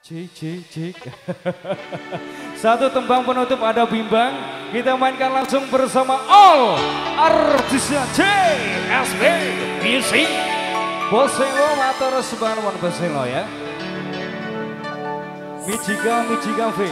Cik, cik, cik. Satu tembang penutup ada bimbang. Kita mainkan langsung bersama all artisnya JSB Music. Boselo matur subangun Boselo ya. Mijika Mijika V.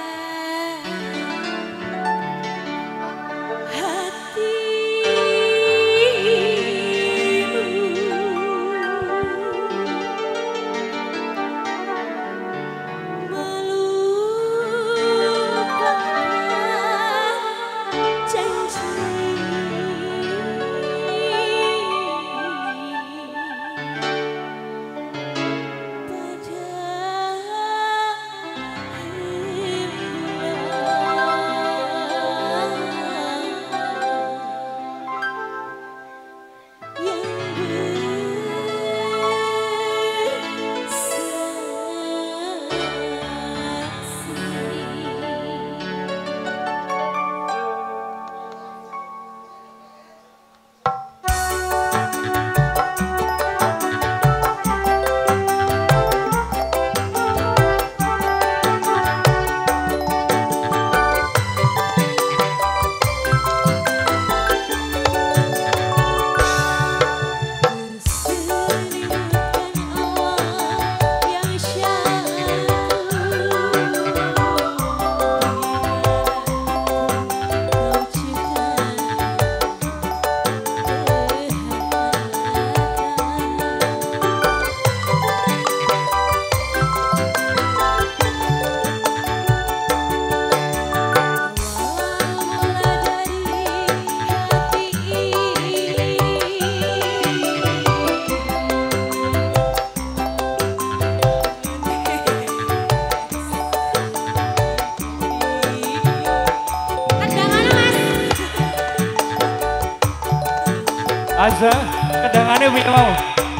Aza, kedangannya mau.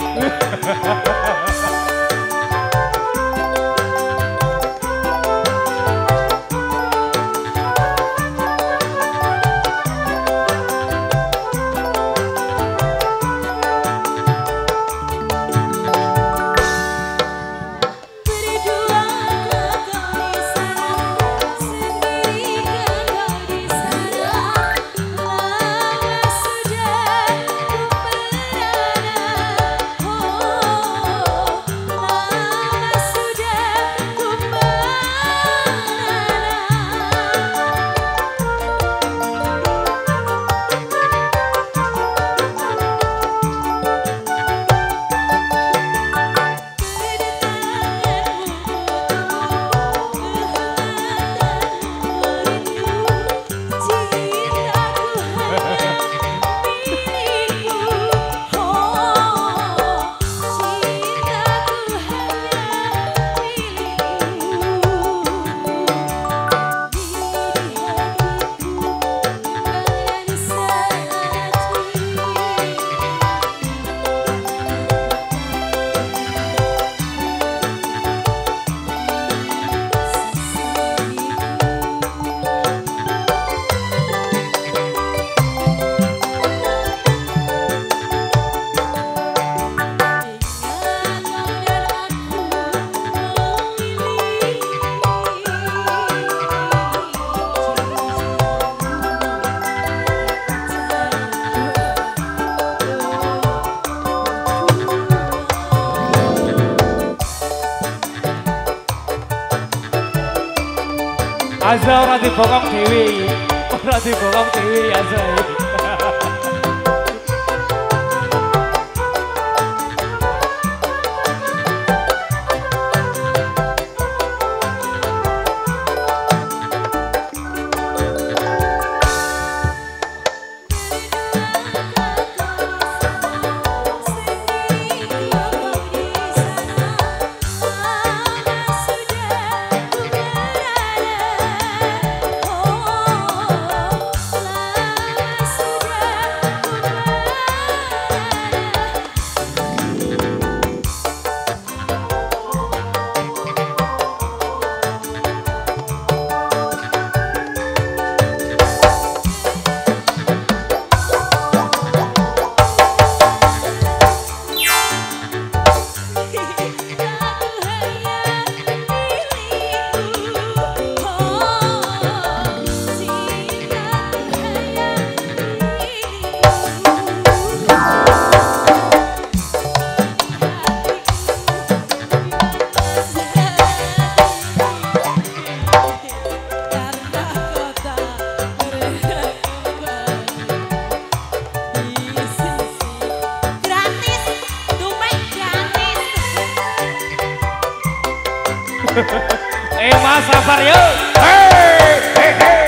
Aza ora dibokong dhewe. Ora dibokong dhewe Aza. Mas sabar yuk. Hey, hey, hey.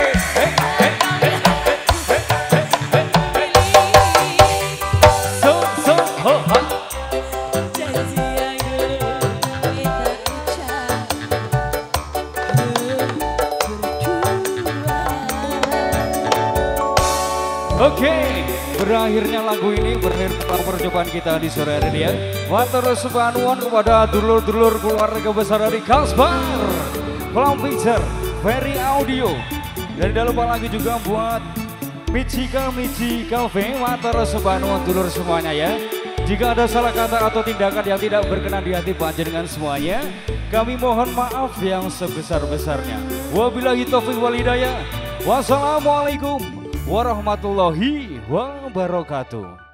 Oke, berakhirnya lagu ini, berakhir percobaan kita di sore hari ini ya. Matur suwun kepada dulur-dulur keluarga besar dari Kasbar, Film Picture, Very Audio. Dan jangan lupa lagi juga buat Michi Cafe, matur suwun dulur semuanya ya. Jika ada salah kata atau tindakan yang tidak berkenan di hati panjenengan semuanya, kami mohon maaf yang sebesar-besarnya. Wabillahi taufiq wal hidayah. Wassalamualaikum warahmatullahi wabarakatuh.